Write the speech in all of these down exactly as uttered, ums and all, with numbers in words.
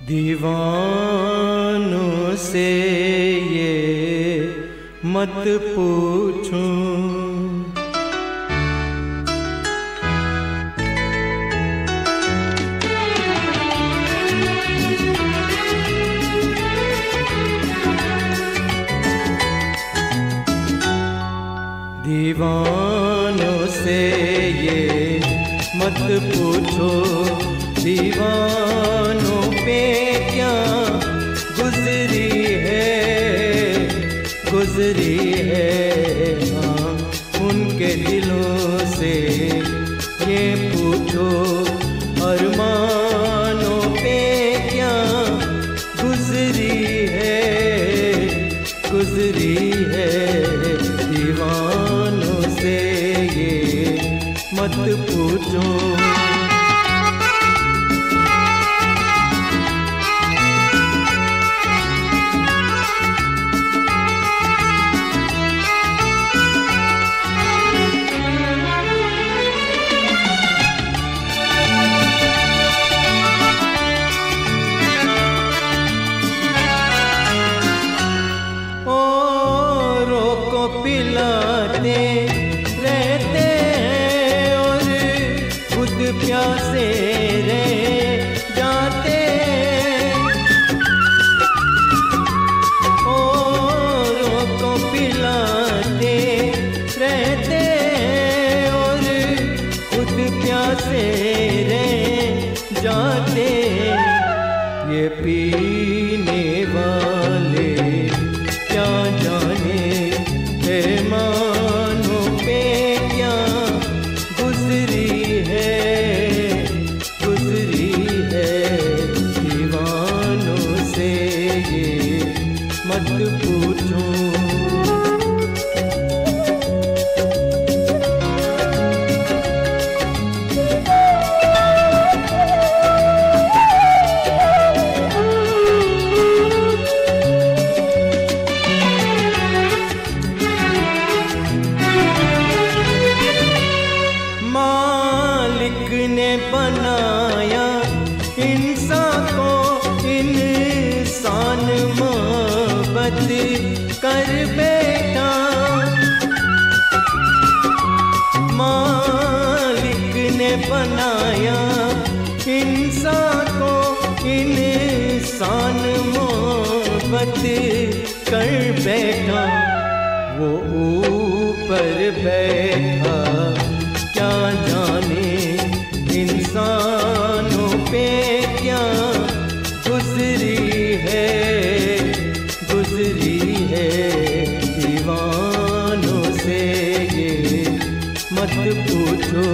दीवानों से ये मत पूछो, दीवानों से ये मत पूछो, दीवानों पे क्या गुजरी है, गुजरी है। हाँ, उनके दिलों से ये पूछो, अरमानों पे क्या गुजरी है, गुजरी है। दीवानों से ये मत पूछो। पिलाते रहते हैं और खुद प्यासे रह जाते, औरों को पिलाते रहते हैं और खुद प्यासे रह जाते। ये पीने वाले क्या जाने पैमानों पे क्या गुजरी है, गुजरी है। दीवानों से ये मत पूछो। बनाया इंसान को, इंसान मोहब्बत कर बैठा। मालिक ने बनाया इंसान को, इंसान मोहब्बत कर बैठा। वो ऊपर बैठा क्या जाने इंसानों पे क्या गुजरी है, गुजरी है। दीवानों से ये मत पूछो,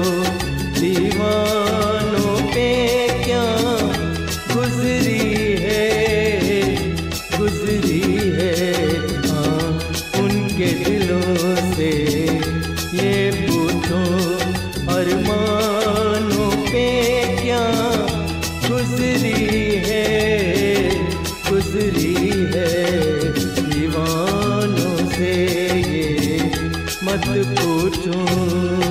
दीवानों पे क्या गुजरी है, गुजरी है। हाँ, उनके दिलों से ये पूछो, अरमानों पे क्या गुजरी है, गुजरी है। दीवानों से ये मत पूछो।